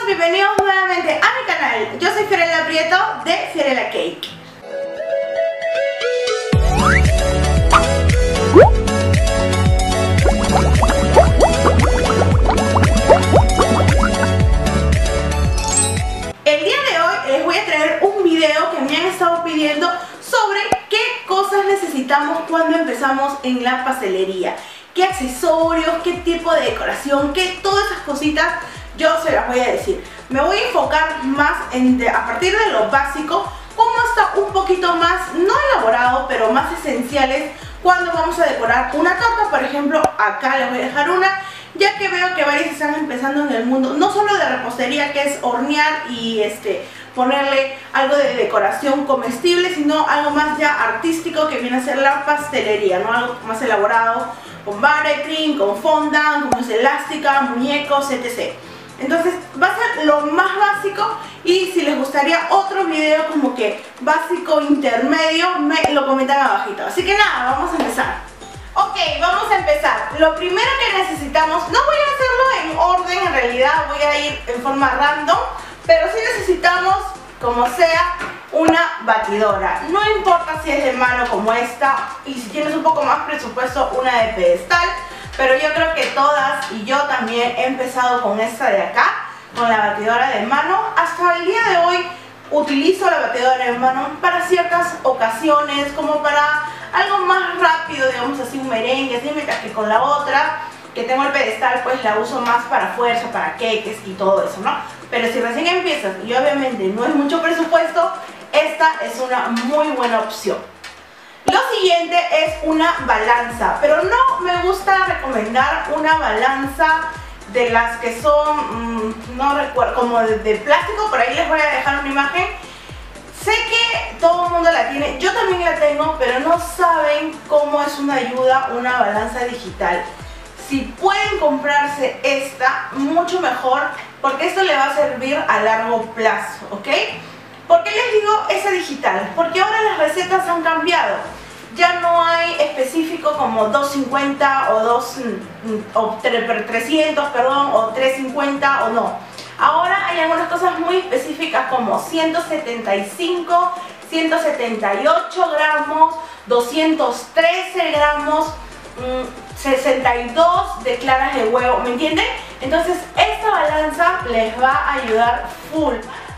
bienvenidos nuevamente a mi canal. Yo soy Fiorella Prieto de Fiorella Cake. El día de hoy les voy a traer un video que me han estado pidiendo sobre qué cosas necesitamos cuando empezamos en la pastelería. Qué accesorios, qué tipo de decoración, qué todas esas cositas yo se las voy a decir. Me voy a enfocar más a partir de lo básico, como hasta un poquito más, no elaborado, pero más esenciales cuando vamos a decorar una torta. Por ejemplo, acá les voy a dejar una, ya que veo que varios están empezando en el mundo, no solo de repostería, que es hornear y ponerle algo de decoración comestible, sino algo más ya artístico, que viene a ser la pastelería, ¿no? Algo más elaborado, con buttercream, con fondant, con elástica, muñecos, etc. Entonces va a ser lo más básico, y si les gustaría otro video como que básico intermedio, me lo comentan abajito. Así que nada, vamos a empezar. Ok, vamos a empezar. Lo primero que necesitamos, no voy a hacerlo en orden, en realidad voy a ir en forma random, pero sí necesitamos, como sea, una batidora. No importa si es de mano como esta, y si tienes un poco más presupuesto, una de pedestal. Pero yo creo que todas, y yo también he empezado con esta de acá, con la batidora de mano. Hasta el día de hoy utilizo la batidora de mano para ciertas ocasiones, como para algo más rápido, digamos así, un merengue, así, mientras que con la otra, que tengo el pedestal, pues la uso más para fuerza, para queques y todo eso, ¿no? Pero si recién empiezas y obviamente no es mucho presupuesto, esta es una muy buena opción. Lo siguiente es una balanza, pero no me gusta recomendar una balanza de las que son, no recuerdo, como de plástico. Por ahí les voy a dejar una imagen. Sé que todo el mundo la tiene, yo también la tengo, pero no saben cómo es una ayuda una balanza digital. Si pueden comprarse esta, mucho mejor, porque esto le va a servir a largo plazo, ¿ok? ¿Por qué les digo esa digital? Porque ahora las recetas han cambiado. Ya no hay específico como 250 o 300, perdón, o 350 o no. Ahora hay algunas cosas muy específicas como 175, 178 gramos, 213 gramos, 62 de claras de huevo, ¿me entienden? Entonces esta balanza les va a ayudar full.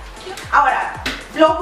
Ahora, los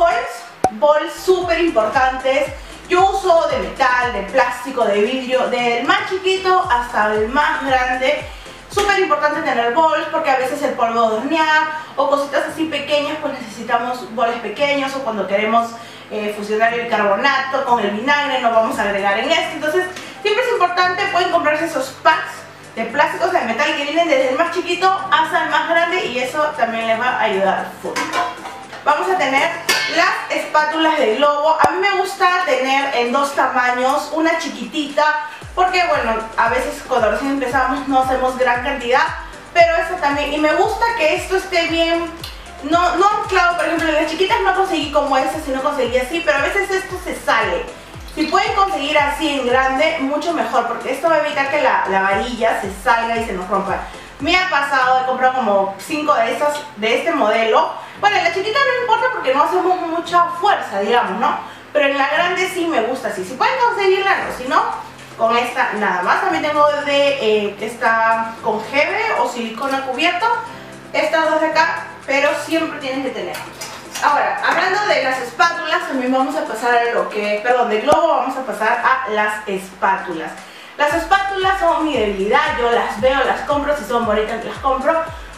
bols súper importantes. Yo uso de metal, de plástico, de vidrio, del más chiquito hasta el más grande. Súper importante tener bols, porque a veces el polvo de hornear o cositas así pequeñas, pues necesitamos bols pequeños, o cuando queremos fusionar el carbonato con el vinagre, no vamos a agregar en esto. Entonces siempre es importante, pueden comprarse esos packs de plásticos, de metal, que vienen desde el más chiquito hasta el más grande, y eso también les va a ayudar full. Vamos a tener las espátulas de globo. A mí me gusta tener en dos tamaños, una chiquitita, porque bueno, a veces cuando recién empezamos no hacemos gran cantidad, pero esta también, y me gusta que esto esté bien, no anclado. Por ejemplo, en las chiquitas no conseguí como esta, sino conseguí así, pero a veces esto se sale. Si pueden conseguir así en grande, mucho mejor, porque esto va a evitar que la varilla se salga y se nos rompa. Me ha pasado, he comprado como 5 de estas, de este modelo. Bueno, en la chiquita no importa porque no hacemos mucha fuerza, digamos, ¿no? Pero en la grande sí me gusta así. Si pueden conseguirla, no. Si no, con esta nada más. También tengo de esta con gel o silicona cubierto. Estas dos de acá, pero siempre tienen que tener. Ahora, hablando de las espátulas, también vamos a pasar a lo que, perdón, de globo vamos a pasar a las espátulas. Las espátulas son mi debilidad, yo las veo, las compro, si son bonitas las compro,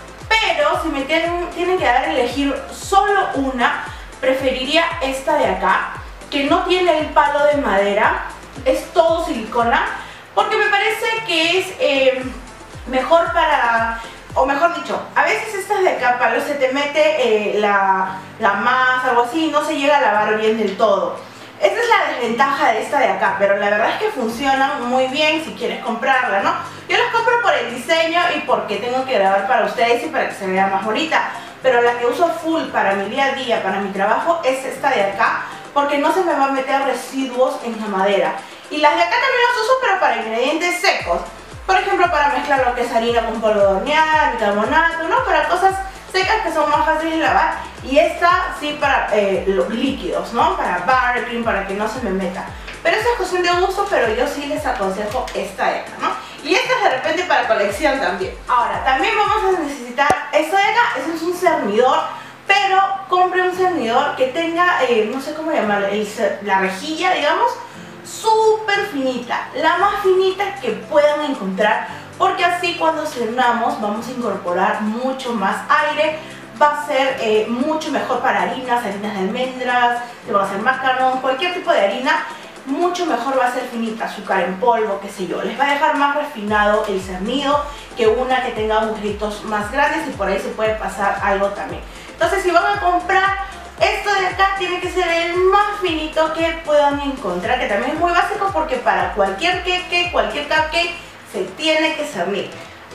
pero si me tienen que dar a elegir solo una, preferiría esta de acá, que no tiene el palo de madera, es todo silicona, porque me parece que es mejor para, o mejor dicho, a veces estas de acá, palo, se te mete la masa, algo así, y no se llega a lavar bien del todo. Esta es la desventaja de esta de acá, pero la verdad es que funcionan muy bien si quieres comprarla, ¿no? Yo las compro por el diseño y porque tengo que grabar para ustedes y para que se vea más bonita, pero la que uso full para mi día a día, para mi trabajo, es esta de acá, porque no se me va a meter residuos en la madera. Y las de acá también las uso, pero para ingredientes secos. Por ejemplo, para mezclar lo que es harina con polvo de hornear, bicarbonato, ¿no? Para cosas secas que son más fáciles de lavar, y esta sí para los líquidos, ¿no? Para buttercream, para que no se me meta. Pero eso es cuestión de gusto, pero yo sí les aconsejo esta de acá, ¿no? Y esta es de repente para colección también. Ahora, también vamos a necesitar esto de acá. Eso es un cernidor, pero compre un cernidor que tenga, no sé cómo llamarlo, la rejilla, digamos, súper finita, la más finita que puedan encontrar, porque así cuando cernamos vamos a incorporar mucho más aire. Va a ser mucho mejor para harinas de almendras, le va a hacer macarrón, cualquier tipo de harina. Mucho mejor va a ser finita, azúcar en polvo, qué sé yo. Les va a dejar más refinado el cernido que una que tenga agujeritos más grandes, y por ahí se puede pasar algo también. Entonces, si van a comprar esto de acá, tiene que ser el más finito que puedan encontrar, que también es muy básico porque para cualquier queque, cualquier cupcake se tiene que cernir. ¿Ok?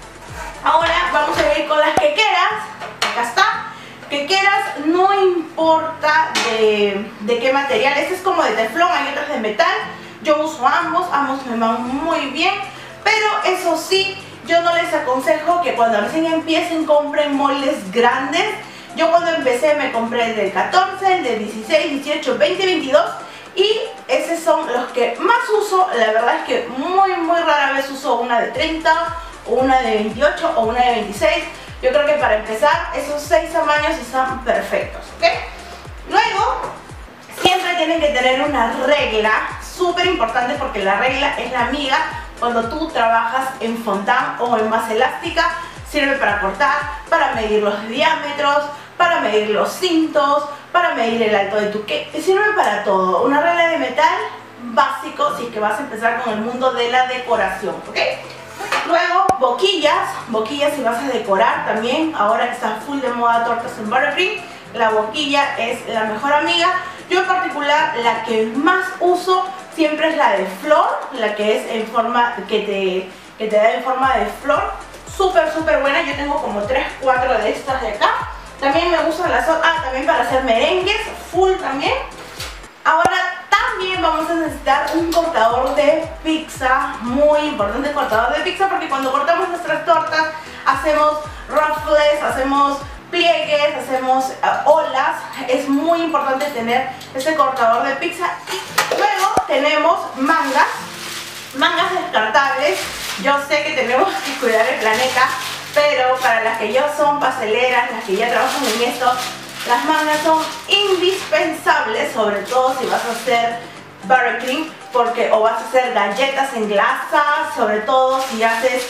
Ahora vamos a ir con las quequeras. Acá está. Quequeras, no importa de qué material. Este es como de teflón, hay otras de metal. Yo uso ambos me van muy bien. Pero eso sí, yo no les aconsejo que cuando recién empiecen compren moldes grandes. Yo cuando empecé me compré el del 14, el del 16, 18, 20, 22. Y esos son los que más uso. La verdad es que muy rara vez uso una de 30, o una de 28 o una de 26. Yo creo que para empezar esos 6 tamaños están perfectos, ¿ok? Luego, siempre tienen que tener una regla, súper importante, porque la regla es la amiga cuando tú trabajas en fondant o en masa elástica. Sirve para cortar, para medir los diámetros, para medir los cintos, para medir el alto de tu cake. Sirve para todo. Una regla de metal básico si es que vas a empezar con el mundo de la decoración, ¿ok? Luego, boquillas si vas a decorar también. Ahora que está full de moda tortas en buttercream, la boquilla es la mejor amiga. Yo en particular, la que más uso siempre es la de flor, la que es en forma, que te da en forma de flor. Súper buena. Yo tengo como 3, 4 de estas de acá. También me gustan las otras, también para hacer merengues, full también. Ahora también vamos a necesitar un cortador de pizza, muy importante el cortador de pizza, porque cuando cortamos nuestras tortas hacemos ruffles, hacemos pliegues, hacemos olas. Es muy importante tener este cortador de pizza. Y luego tenemos mangas descartables. Yo sé que tenemos que cuidar el planeta, pero para las que ya son pasteleras, las que ya trabajan en esto, las mangas son indispensables, sobre todo si vas a hacer buttercream, o vas a hacer galletas en grasa, sobre todo si haces,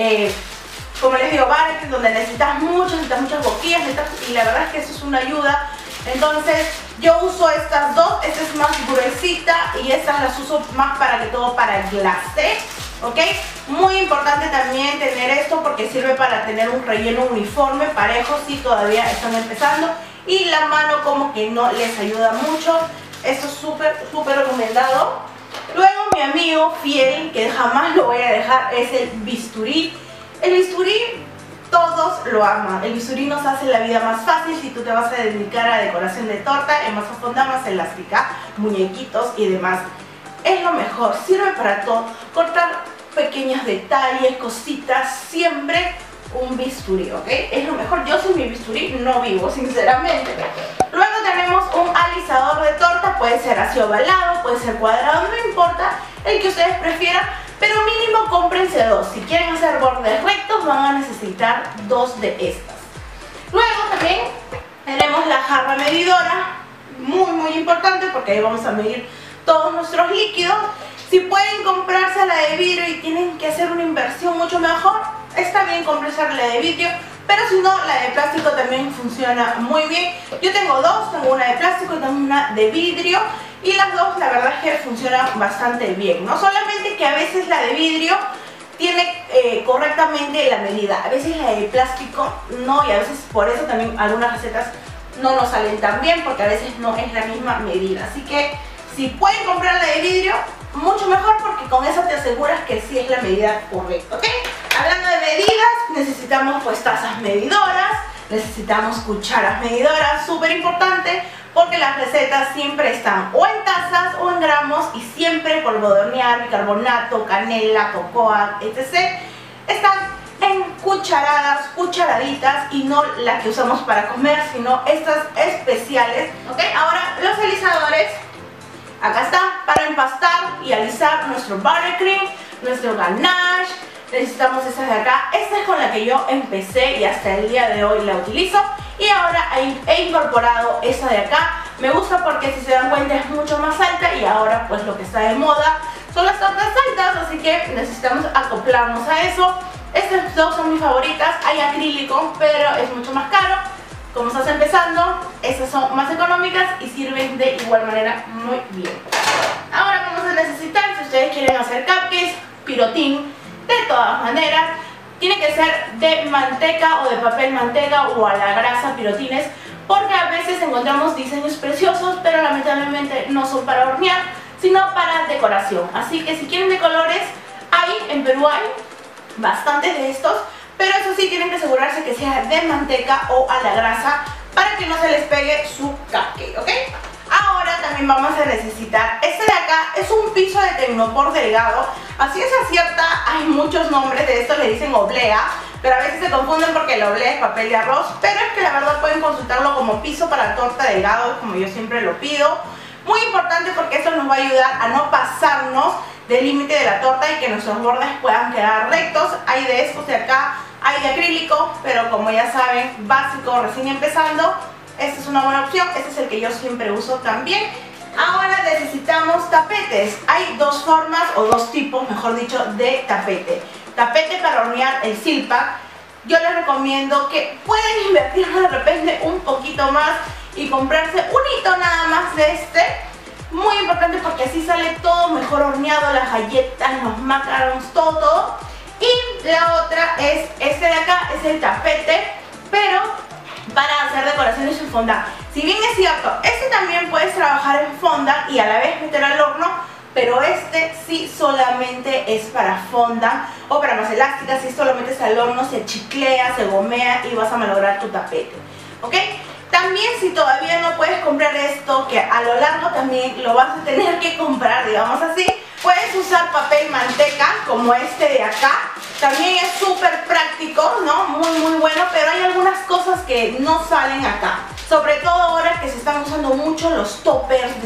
como les digo, buttercream, donde necesitas muchas boquillas, y la verdad es que eso es una ayuda. Entonces yo uso estas dos. Esta es más gruesita y estas las uso más para que todo para el glacé, ¿ok? Muy importante también tener esto porque sirve para tener un relleno uniforme, parejo, si todavía están empezando y la mano como que no les ayuda mucho. Esto es súper recomendado. Luego mi amigo fiel, que jamás lo voy a dejar, es el bisturí. El bisturí todos lo aman. El bisturí nos hace la vida más fácil si tú te vas a dedicar a decoración de torta, en masa fondant, masa elástica, muñequitos y demás. Es lo mejor, sirve para todo. Cortar pequeños detalles, cositas, siempre un bisturí, ¿ok? Es lo mejor. Yo sin mi bisturí no vivo, sinceramente. Luego tenemos un alisador de torta, puede ser así ovalado, puede ser cuadrado, no importa, el que ustedes prefieran, pero mínimo cómprense 2. Si quieren hacer bordes rectos van a necesitar 2 de estas. Luego también tenemos la jarra medidora, muy importante porque ahí vamos a medir todos nuestros líquidos. Si pueden comprarse la de vidrio y tienen que hacer una inversión mucho mejor, está bien comprarse la de vidrio, pero si no, la de plástico también funciona muy bien. Yo tengo dos, tengo una de plástico y tengo una de vidrio, y las dos la verdad es que funcionan bastante bien. No solamente que a veces la de vidrio tiene correctamente la medida, a veces la de plástico no, y a veces por eso también algunas recetas no nos salen tan bien, porque a veces no es la misma medida. Así que si pueden comprar la de vidrio, mucho mejor, porque con eso te aseguras que sí es la medida correcta, ¿ok? Hablando de medidas, necesitamos pues tazas medidoras, necesitamos cucharas medidoras, súper importante, porque las recetas siempre están o en tazas o en gramos, y siempre polvo de hornear, bicarbonato, canela, cocoa, etc. están en cucharadas, cucharaditas, y no las que usamos para comer, sino estas especiales. Ok, ahora los alisadores, acá está, para empastar y alisar nuestro buttercream, nuestro ganache. Necesitamos estas de acá. Esta es con la que yo empecé y hasta el día de hoy la utilizo. Y ahora he incorporado esa de acá. Me gusta porque, si se dan cuenta, es mucho más alta, y ahora pues lo que está de moda son las tortas altas, así que necesitamos acoplarnos a eso. Estas dos son mis favoritas. Hay acrílico, pero es mucho más caro. Como estás empezando, estas son más económicas y sirven de igual manera muy bien. Ahora vamos a necesitar, si ustedes quieren hacer cupcakes, pirotín. De todas maneras, tiene que ser de manteca o de papel manteca o a la grasa pirotines, porque a veces encontramos diseños preciosos, pero lamentablemente no son para hornear, sino para decoración. Así que si quieren de colores, en Perú hay bastantes de estos, pero eso sí, tienen que asegurarse que sea de manteca o a la grasa para que no se les pegue su cupcake, ¿ok? Ahora también vamos a necesitar este de acá. Es un piso de tecnopor delgado. A ciencia cierta hay muchos nombres de esto, le dicen oblea, pero a veces se confunden porque la oblea es papel de arroz, pero es que la verdad pueden consultarlo como piso para torta delgado, como yo siempre lo pido. Muy importante porque esto nos va a ayudar a no pasarnos del límite de la torta y que nuestros bordes puedan quedar rectos. Hay de estos de acá, hay de acrílico, pero como ya saben, básico, recién empezando, esta es una buena opción. Este es el que yo siempre uso también. Ahora necesitamos tapetes. Hay dos formas, o dos tipos, mejor dicho, de tapete. Tapete para hornear el silpack. Yo les recomiendo que pueden invertir de repente un poquito más y comprarse un hito nada más de este. Muy importante porque así sale todo mejor horneado, las galletas, los macarons, todo. Y la otra es este de acá, es el tapete, pero para hacer decoraciones en fondant. Si bien es cierto, este también puedes trabajar en fondant y a la vez meter al horno, pero este sí solamente es para fondant o para más elástica. Si esto lo metes al horno, se chiclea, se gomea y vas a malograr tu tapete, ¿ok? También, si todavía no puedes comprar esto, que a lo largo también lo vas a tener que comprar, digamos así, puedes usar papel manteca como este de acá. También es súper práctico, ¿no? Muy bueno, pero hay algunas cosas que no salen acá. Sobre todo ahora que se están usando mucho los toppers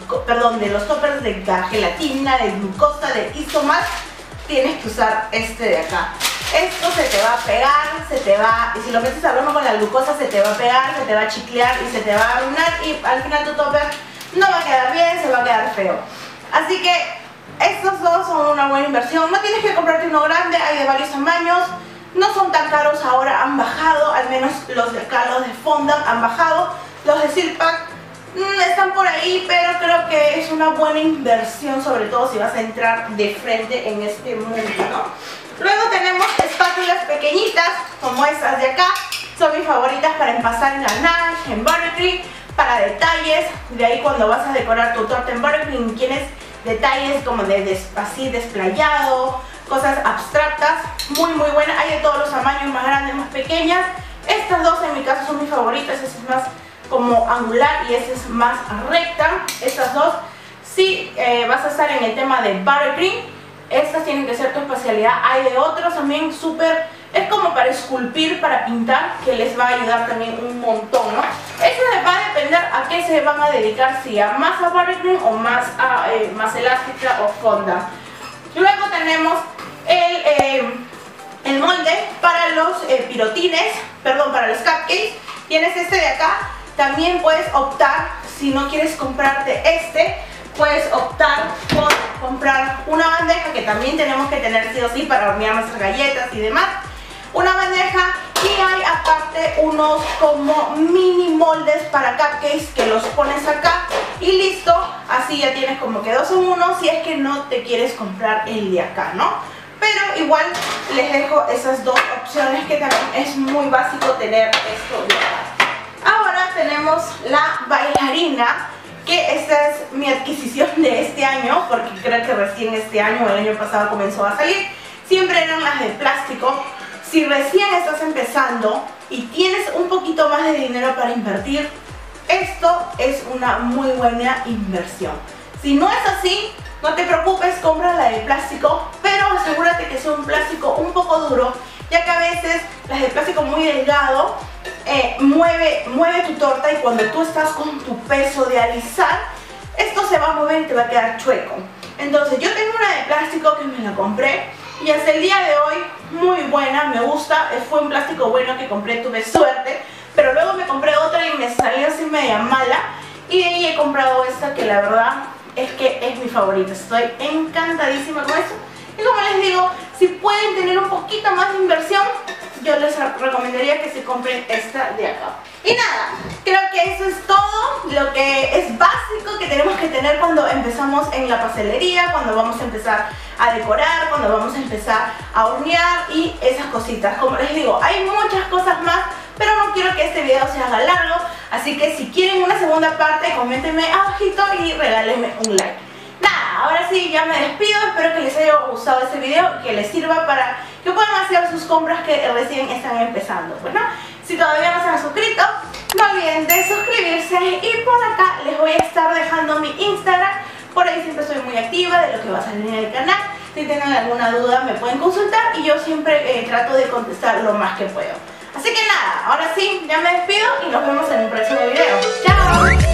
de los toppers de gelatina, de glucosa, de isomar. Tienes que usar este de acá. Esto se te va a pegar, y si lo metes al horno con la glucosa se te va a pegar, se te va a chiclear y se te va a arruinar, y al final tu topper no va a quedar bien, se va a quedar feo. Así que estos dos son una buena inversión. No tienes que comprarte uno grande, hay de varios tamaños. No son tan caros ahora, han bajado, al menos los de acá, los de fondant han bajado. Los de silpack están por ahí, pero creo que es una buena inversión, sobre todo si vas a entrar de frente en este mundo, ¿no? Luego tenemos espátulas pequeñitas, como estas de acá. Son mis favoritas para empastar en ganache, en buttercream, para detalles. De ahí cuando vas a decorar tu torta en buttercream, tienes detalles como así desplayado, cosas abstractas, muy buenas. Hay de todos los tamaños, más grandes, más pequeñas. Estas dos en mi caso son mis favoritas. Esta es más como angular y esta es más recta. Estas dos, si vas a estar en el tema de buttercream, estas tienen que ser tu especialidad. Hay de otros también súper, es como para esculpir, para pintar, que les va a ayudar también un montón, ¿no? Eso va a depender a qué se van a dedicar, si a más a buttercream o más a más elástica o fondant. Luego tenemos el molde para los pirotines, perdón, para los cupcakes. Tienes este de acá. También puedes optar, si no quieres comprarte este, puedes optar por comprar una bandeja, que también tenemos que tener sí o sí para hornear nuestras galletas y demás. Una bandeja, y hay aparte unos como mini moldes para cupcakes que los pones acá y listo. Así ya tienes como que dos en uno, si es que no te quieres comprar el de acá, ¿no? Pero igual les dejo esas dos opciones, que también es muy básico tener esto de acá. Ahora tenemos la bailarina, que esta es mi adquisición de este año, porque creo que recién este año o el año pasado comenzó a salir. Siempre eran las de plástico. Si recién estás empezando y tienes un poquito más de dinero para invertir, esto es una muy buena inversión. Si no es así, no te preocupes, compra la de plástico, pero asegúrate que sea un plástico un poco duro, ya que a veces las de plástico muy delgado mueve tu torta, y cuando tú estás con tu peso de alisar, esto se va a mover y te va a quedar chueco. Entonces yo tengo una de plástico que me la compré y hasta el día de hoy muy buena, me gusta. Fue un plástico bueno que compré, tuve suerte, pero luego me compré otra y me salió así media mala, y de ahí he comprado esta que la verdad es que es mi favorita. Estoy encantadísima con esto, y como les digo, si pueden tener un poquito más de inversión, yo les recomendaría que se compren esta de acá. Y nada, creo que eso es todo lo que es básico que tenemos que tener cuando empezamos en la pastelería, cuando vamos a empezar a decorar, cuando vamos a empezar a hornear y esas cositas. Como les digo, hay muchas cosas más, pero no quiero que este video se haga largo, así que si quieren una segunda parte, coméntenme abajito y regálenme un like. Nada, ahora sí, ya me despido. Espero que les haya gustado este video, que les sirva para que puedan hacer sus compras que recién están empezando. Bueno, si todavía no se han suscrito, no olviden de suscribirse, y por acá les voy a estar dejando mi Instagram. Por ahí siempre estoy muy activa de lo que va a salir en el canal. Si tienen alguna duda me pueden consultar, y yo siempre trato de contestar lo más que puedo. Así que nada, ahora sí, ya me despido y nos vemos en un próximo video. ¡Chao!